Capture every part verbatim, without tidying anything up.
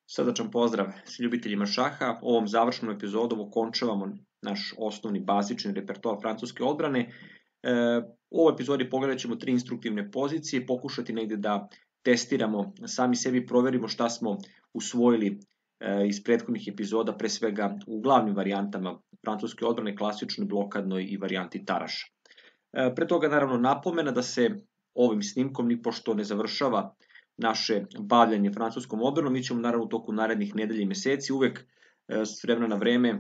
Srdačan pozdrav s ljubiteljima šaha. Ovom završnom epizodom okončavamo naš osnovni bazični repertoar francuske odbrane. E, u ovoj epizodi pogledat ćemo tri instruktivne pozicije, pokušati negde da testiramo, sami sebi proverimo šta smo usvojili e, iz prethodnih epizoda, pre svega u glavnim varijantama francuske odbrane, klasičnoj, blokadnoj i varijanti Taraša. E, pre toga naravno napomena da se ovim snimkom, ni pošto ne završava naše bavljanje francuskom odbranom, mi ćemo naravno u toku narednih nedelja i meseci uvek s vremena na vreme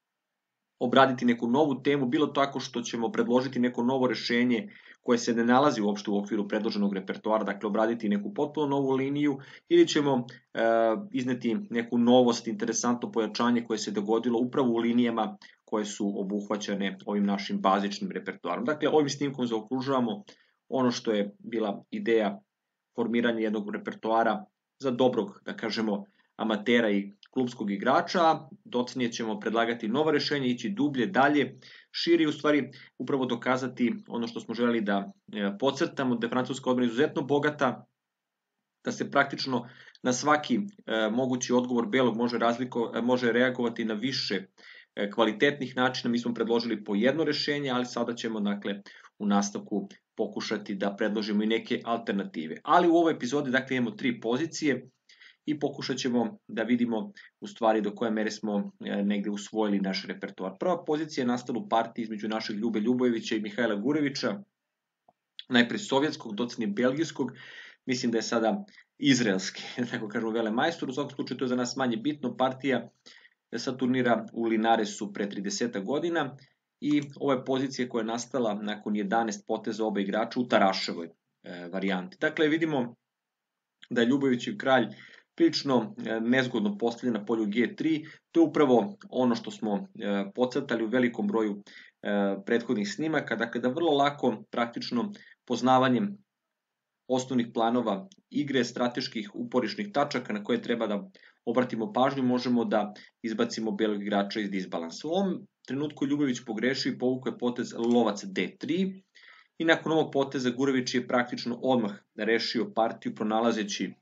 obraditi neku novu temu, bilo tako što ćemo predložiti neko novo rešenje koje se ne nalazi uopšte u okviru predloženog repertoara, dakle obraditi neku potpuno novu liniju, ili ćemo e, izneti neku novost, interesantno pojačanje koje se dogodilo upravo u linijama koje su obuhvaćane ovim našim bazičnim repertoarom. Dakle, ovim snimkom zaokružavamo ono što je bila ideja formiranje jednog repertoara za dobrog, da kažemo, amatera i klubskog igrača. Docenije ćemo predlagati nova rešenja, ići dublje, dalje, širi, u stvari upravo dokazati ono što smo želeli da podcrtamo, da je francuska odbrana izuzetno bogata, da se praktično na svaki e, mogući odgovor belog može, razliko, može reagovati na više e, kvalitetnih načina. Mi smo predložili po jedno rešenje, ali sada ćemo dakle u nastavku pokušati da predložimo i neke alternative. Ali u ovoj epizodi dakle imamo tri pozicije i pokušat ćemo da vidimo u stvari do koje mere smo e, negde usvojili naš repertoar. Prva pozicija je nastala u partiji između našeg Ljube Ljubojevića i Mihajla Gurevića, najpre sovjetskog, docnije belgijskog, mislim da je sada izraelski, tako kažemo, velemajstor. U svakom slučaju to je za nas manje bitno. Partija sa turnira u Linaresu pre trideset godina i ova je pozicija koja je nastala nakon jedanaest poteza oba igrača u Taraševoj e, varijanti. Dakle, vidimo da je Ljubojevićev kralj prilično e, nezgodno postavljen na polju G tri. To je upravo ono što smo e, podcrtali u velikom broju e, prethodnih snimaka. Dakle, da vrlo lako, praktično poznavanjem osnovnih planova igre, strateških uporišnih tačaka na koje treba da obratimo pažnju, možemo da izbacimo belog igrača iz disbalansa. U ovom trenutku Ljubojević pogrešio i povukao je potez lovac D tri i nakon ovog poteza Gurević je praktično odmah rešio partiju pronalazeći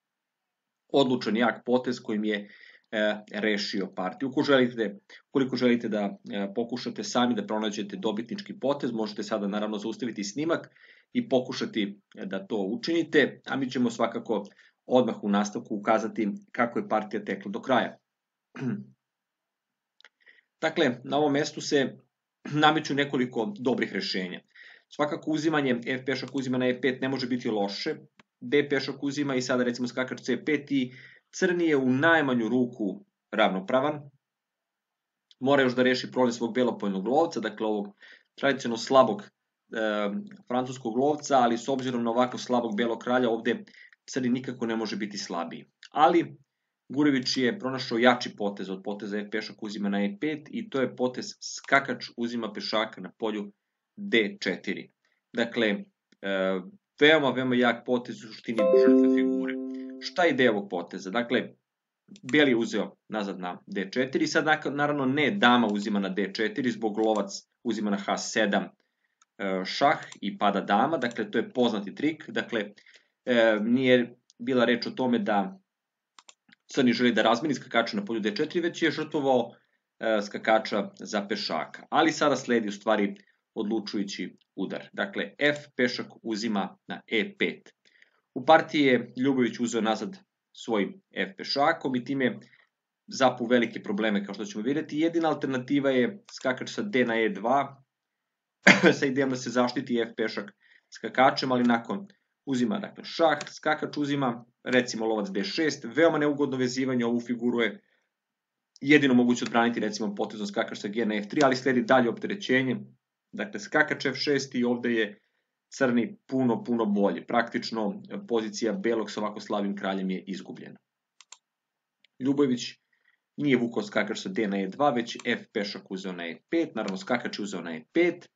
odlučan jak potez kojim je e, rešio partiju. Ukoliko želite, ukoliko želite da e, pokušate sami da pronađete dobitnički potez, možete sada naravno zaustaviti snimak i pokušati da to učinite, a mi ćemo svakako odmah u nastavku ukazati kako je partija tekla do kraja. Dakle, na ovom mestu se nameću nekoliko dobrih rešenja. Svakako uzimanje F pešak uzima na E pet ne može biti loše, D pešak uzima i sada recimo skakač C pet i crni je u najmanju ruku ravnopravan. Mora još da reši problem svog belopojnog lovca, dakle ovog tradicionalno slabog e, francuskog lovca, ali s obzirom na ovako slabog belog kralja ovde crni nikako ne može biti slabiji. Ali Gurević je pronašao jači potez od poteza F pešak uzima na E pet i to je potez skakač uzima pešaka na polju D četiri. Dakle, e, veoma, veoma jak potez u suštini žrtve figure. Šta je ideja ovog poteza? Dakle, beli je uzeo nazad na D četiri, sad naravno ne dama uzima na D četiri, zbog lovac uzima na H sedam e, šah i pada dama, dakle to je poznati trik, dakle e, nije bila reč o tome da crni želi da razmeni skakača na polju D četiri, već je žrtvovao e, skakača za pešaka. Ali sada sledi u stvari odlučujući udar. Dakle, F pešak uzima na E pet. U partiji je Ljubojević uzeo nazad svojim F pešakom i time zapu velike probleme, kao što ćemo vidjeti. Jedina alternativa je skakač sa D na E dva, sa idejom da se zaštiti F pešak skakačem, ali nakon uzima dakle, šah, skakač uzima, recimo lovac D šest, veoma neugodno vezivanje, ovu figuru je jedino moguće odbraniti recimo potezom skakač sa G na F tri, ali sledi dalje opterećenje, dakle skakač F šest i ovde je crni puno, puno bolje, praktično pozicija belog sa ovako slabim kraljem je izgubljena. Ljubojević nije vukao skakač sa D na E dva, već F pešak uzeo na E pet, naravno skakač je uzeo na E pet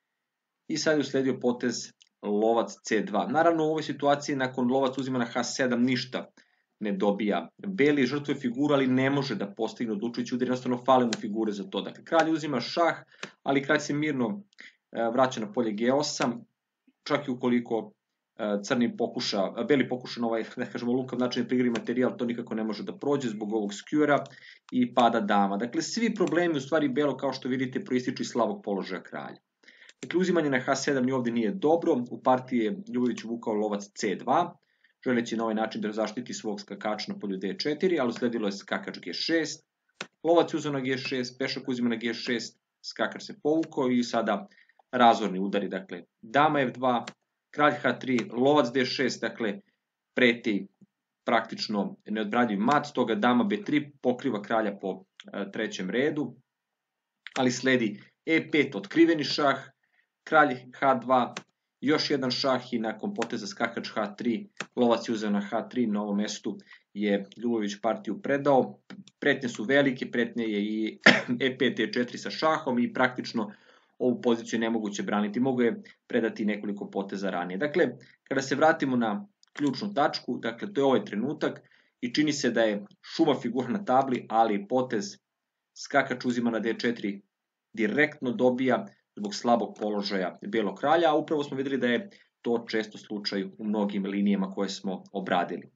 i sad je usledio potez lovac C dva. Naravno u ovoj situaciji nakon lovac uzima na H sedam ništa ne dobija. Beli žrtvuje figuru, ali ne može da postigne odlučujući udar, jednostavno fale mu figure za to. Dakle, kralj uzima šah, ali kralj se mirno vraća na polje G osam, čak i ukoliko crni pokuša, beli pokuša na ovaj, ne kažemo, lukav način da igra materijal, to nikako ne može da prođe zbog ovog skjura i pada dama. Dakle, svi problemi u stvari belo, kao što vidite, proističu iz slabog položaja kralja. Dakle, uzimanje na ha sedam ni ovdje nije dobro, u partiji je Ljubović vukao lovac ce dva, želeći na ovaj način da zaštiti svog skakača na polju de četiri, ali usledilo je skakač ge šest, lovac uzeo na ge šest, pešak uzima na ge šest, skakač se povukao i sada razorni udari, dakle, dama ef dva, kralj ha tri, lovac de šest, dakle, preti praktično neodbranjiv mat, stoga dama be tri pokriva kralja po e, trećem redu, ali sledi e pet, otkriveni šah, kralj ha dva, još jedan šah i nakon poteza skakač ha tri, lovac je uzeo na ha tri, na ovom mestu je Ljubović partiju predao, pretnje su velike, pretnje je i e pet, e četiri sa šahom i praktično ovu poziciju je nemoguće braniti, mogu je predati nekoliko poteza ranije. Dakle, kada se vratimo na ključnu tačku, dakle, to je ovaj trenutak i čini se da je šuma figura na tabli, ali potez skakač uzima na de četiri direktno dobija zbog slabog položaja belog kralja, a upravo smo vidjeli da je to često slučaj u mnogim linijama koje smo obradili.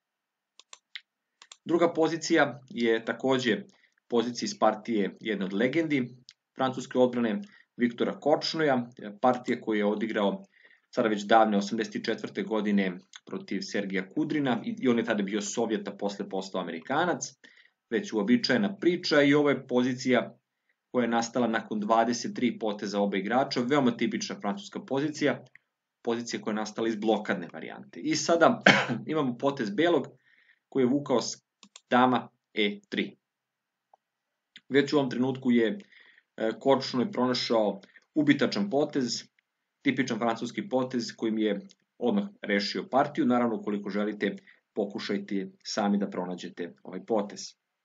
Druga pozicija je takođe pozicija iz partije jedne od legendi francuske odbrane Viktora Korčnoja, partija koju je odigrao sada već davne osamdeset četvrte godine protiv Sergija Kudrina i on je tada bio Sovjet, a posle postao Amerikanac, već uobičajena priča i ovo je pozicija koja je nastala nakon dvadeset tri poteza oba igrača, veoma tipična francuska pozicija, pozicija koja je nastala iz blokadne varijante. I sada imamo potez belog koji je vukao dama e tri. Već u ovom trenutku je Korčnoj pronašao ubitačan potez, tipičan francuski potez kojim je odmah rešio partiju. Naravno, ukoliko želite, pokušajte sami da pronađete ovaj potez.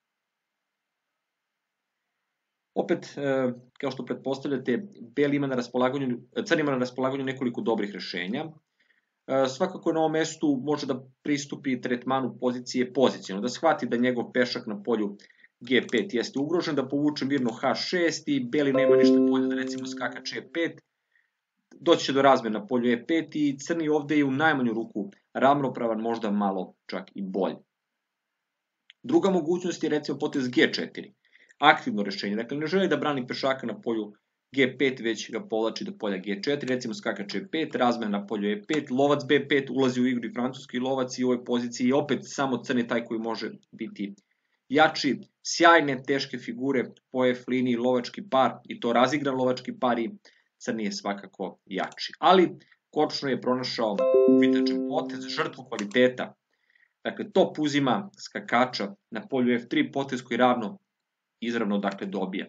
Opet, kao što pretpostavljate, beli ima na raspolaganju, crni ima na raspolaganju nekoliko dobrih rešenja. Svakako na ovom mestu može da pristupi tretmanu pozicije pozicionalno, da shvati da njegov pešak na polju ge pet jeste ugrožen, da povuče mirno ha šest i beli nema ništa bolje da recimo skakač e pet, doći će do razmjena na polju e pet i crni ovde je u najmanju ruku ravnopravan, možda malo čak i bolje. Druga mogućnost je recimo potez ge četiri, aktivno rešenje, dakle ne želi da brani pešaka na polju ge pet, već ga povlači do polja ge četiri, recimo skakač e pet, razmena na polju e pet, lovac be pet, ulazi u igru i francuski lovac i u ovoj poziciji i opet samo crni taj koji može biti jači, sjajne, teške figure po ef liniji, lovački par i to razigran lovački par i crni je svakako jači. Ali Korčnoj je pronašao ubitačan potez, žrtvu kvaliteta. Dakle, top uzima skakača na polju ef tri, potez koji ravno, izravno dakle dobija.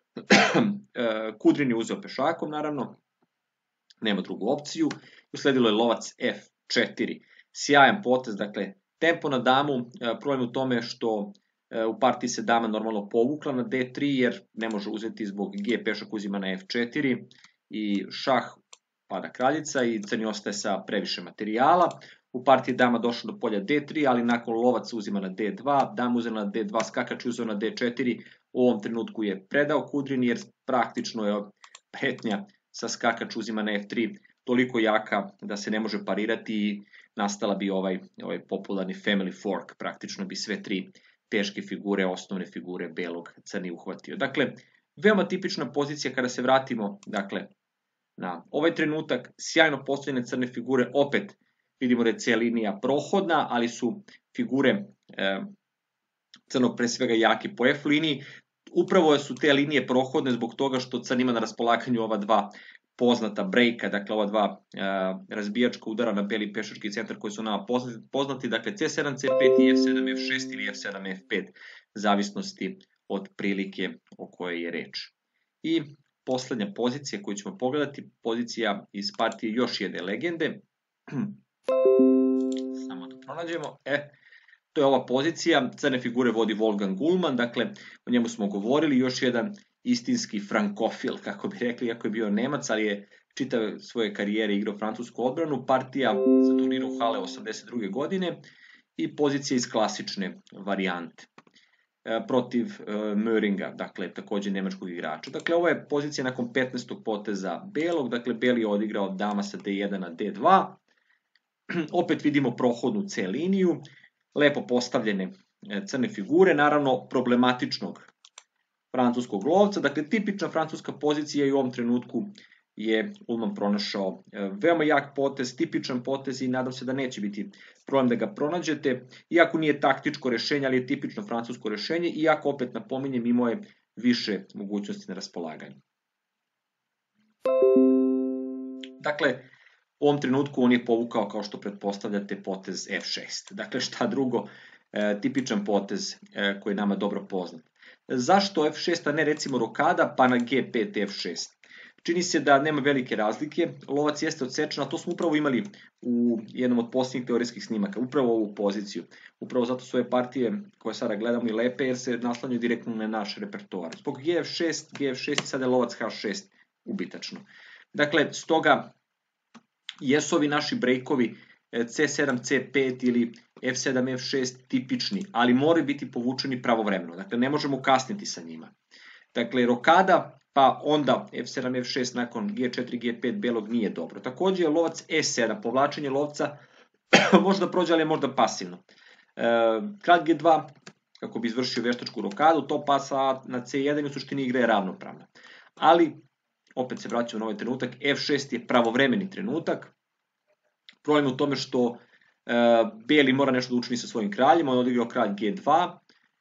Kudrin je uzeo pešakom, naravno, nema drugu opciju. Usledilo je lovac ef četiri. Sjajan potez, dakle, tempo na damu, problem u tome što u partiji se dama normalno povukla na de tri jer ne može uzeti zbog ge, pešak uzima na ef četiri i šah pada kraljica i crni ostaje sa previše materijala. U partiji dama došla do polja de tri, ali nakon lovac uzima na de dva, dama uzela na de dva, skakač uzeo na de četiri, u ovom trenutku je predao Kudrin jer praktično je pretnja sa skakač uzima na ef tri toliko jaka da se ne može parirati i nastala bi ovaj, ovaj popularni family fork, praktično bi sve tri teške figure, osnovne figure belog crni uhvatio. Dakle, veoma tipična pozicija kada se vratimo, dakle, na ovaj trenutak, sjajno postavljene crne figure, opet vidimo da je C linija prohodna, ali su figure e, crnog pre svega jaki po F liniji. Upravo su te linije prohodne zbog toga što crn ima na raspolaganju ova dva poznata breaka, dakle ova dva e, razbijačka udara na beli pešački centar koji su nama poznati, dakle C sedam, C pet i F sedam, F šest ili F sedam, F pet, zavisnosti od prilike o kojoj je reč. I poslednja pozicija koju ćemo pogledati, pozicija iz partije još jedne legende. Samo da pronađemo. E, to je ova pozicija, crne figure vodi Wolfgang Gullmann, dakle o njemu smo govorili, još jedan istinski frankofil, kako bi rekli, iako je bio Nemac, ali je čitav svoje karijere igrao francusku odbranu, partija za turniru Hale osamdeset druge godine i pozicija iz klasične varijante protiv Möringa, dakle takođe nemačkog igrača. Dakle, ovo je pozicija nakon petnaestog poteza belog, dakle beli je odigrao dama sa D jedan na D dva, opet vidimo prohodnu C liniju, lepo postavljene crne figure, naravno problematičnog francuskog lovca, dakle tipična francuska pozicija i u ovom trenutku je Ullmann pronašao veoma jak potez, tipičan potez i nadam se da neće biti problem da ga pronađete, iako nije taktičko rešenje, ali je tipično francusko rešenje, iako opet napominjem imao je više mogućnosti na raspolaganju. Dakle, u ovom trenutku on je povukao, kao što pretpostavljate, potez F šest. Dakle, šta drugo, e, tipičan potez e, koji je nama dobro poznat. Zašto F šest, a ne recimo rokada, pa na G pet F šest? Čini se da nema velike razlike, lovac jeste odsečen, a to smo upravo imali u jednom od posljednjih teorijskih snimaka, upravo ovu poziciju. Upravo zato su ove partije koje sada gledamo i lepe, jer se naslanjaju direktno na naš repertoar. Zbog G F šest, G F šest i sada je lovac H šest ubitačno. Dakle, stoga jesu ovi naši brejkovi C sedam C pet ili F sedam F šest tipični, ali moraju biti povučeni pravovremeno. Dakle, ne možemo kasniti sa njima. Dakle, rokada, pa onda F sedam F šest nakon G četiri G pet belog nije dobro. Također je lovac E sedam, povlačenje lovca možda prođe, ali je možda pasivno. E, kralj G dva, kako bi izvršio veštačku rokadu, to pasa na C jedan i u suštini igra je ravnopravna. Ali, opet se vraćamo na ovaj trenutak, F šest je pravovremeni trenutak. Problem je u tome što e, beli mora nešto da učini sa svojim kraljima, on odigrao kralj G dva,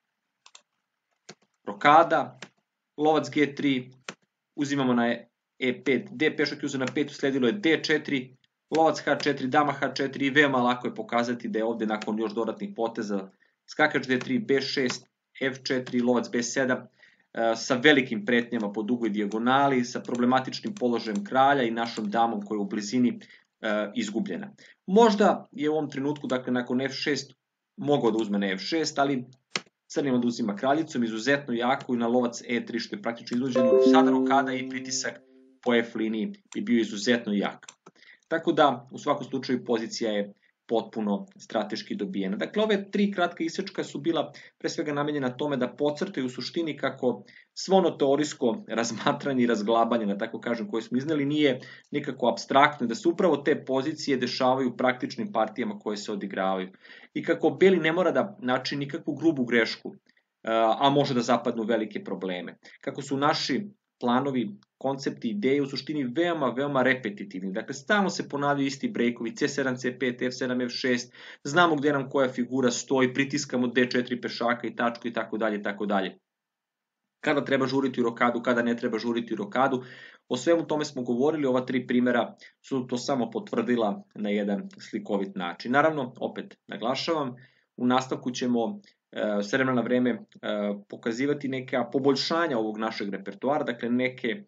rokada, lovac G tri, uzimamo na E pet, D pešak je uzeo na pet, usledilo je D četiri, lovac H četiri, dama H četiri i veoma lako je pokazati da je ovde nakon još dodatnih poteza skakač D tri, B šest, F četiri, lovac B sedam, sa velikim pretnjama po dugoj dijagonali, sa problematičnim položajem kralja i našom damom koja je u blizini izgubljena. Možda je u ovom trenutku, dakle nakon F šest, mogao da uzme na F šest, ali crnima da uzima kraljicom, izuzetno jako i na lovac E tri, što je praktično izvođeno. Sada rokada i pritisak po F liniji bi bio izuzetno jak. Tako da, u svakom slučaju, pozicija je potpuno strateški dobijena. Dakle, ove tri kratka isečka su bila pre svega namenjena tome da podcrtaju u suštini kako svo ono teorijsko razmatranje i razglabanje, na tako kažem, koje smo izneli, nije nikako apstraktno, da se upravo te pozicije dešavaju u praktičnim partijama koje se odigravaju. I kako beli ne mora da načini nikakvu grubu grešku, a može da zapadnu velike probleme. Kako su naši planovi, koncepti, ideje u suštini veoma, veoma repetitivni. Dakle, stalno se ponavljaju isti brejkovi, C sedam C pet, F sedam F šest, znamo gde nam koja figura stoji, pritiskamo D četiri pešaka i tačku i tako dalje, tako dalje. Kada treba žuriti u rokadu, kada ne treba žuriti u rokadu. O svemu tome smo govorili, ova tri primjera su to samo potvrdila na jedan slikovit način. Naravno, opet naglašavam, u nastavku ćemo s vremena na vreme pokazivati neka poboljšanja ovog našeg repertoara, dakle neke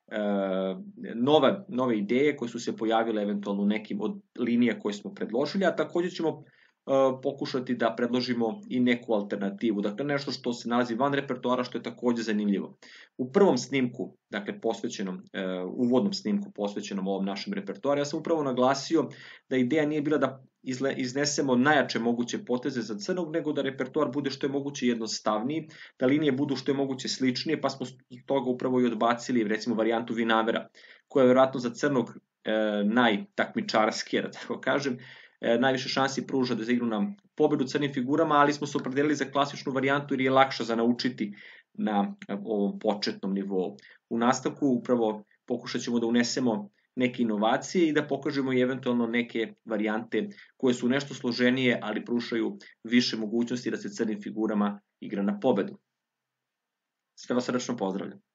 nove, nove ideje koje su se pojavile eventualno u nekim od linija koje smo predložili, a također ćemo pokušati da predložimo i neku alternativu, dakle nešto što se nalazi van repertoara, što je također zanimljivo. U prvom snimku, dakle posvećenom, uvodnom snimku posvećenom ovom našem repertoaru, ja sam upravo naglasio da ideja nije bila da iznesemo najjače moguće poteze za crnog, nego da repertoar bude što je moguće jednostavniji, da linije budu što je moguće sličnije, pa smo toga upravo i odbacili recimo varijantu Vinavera, koja je vjerojatno za crnog e, najtakmičarskija, da tako kažem, e, najviše šansi pruža da zaigru nam pobedu crnim figurama, ali smo se opredelili za klasičnu varijantu jer je lakša za naučiti na ovom početnom nivou. U nastavku upravo pokušat ćemo da unesemo neke inovacije i da pokažemo i eventualno neke varijante koje su nešto složenije, ali pružaju više mogućnosti da se crnim figurama igra na pobedu. Sve vas srdačno pozdravljam.